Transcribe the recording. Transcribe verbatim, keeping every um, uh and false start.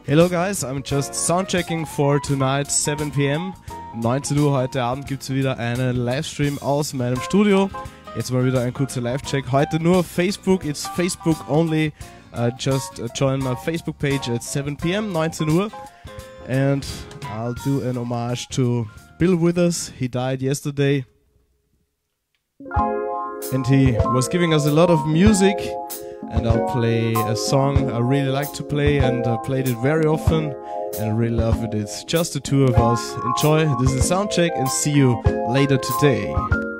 Hello guys, I'm just soundchecking for tonight, seven p m neunzehn Uhr heute Abend gibt es wieder einen Livestream aus meinem Studio. Jetzt mal wieder ein kurzer Live-Check. Heute nur Facebook, it's Facebook only. Uh, just uh, join my Facebook page at seven p m neunzehn Uhr. And I'll do an homage to Bill Withers. He died yesterday. And he was giving us a lot of music. And I'll play a song I really like to play, and I played it very often and I really love it. It's just the two of us. Enjoy, this is Soundcheck, and see you later today.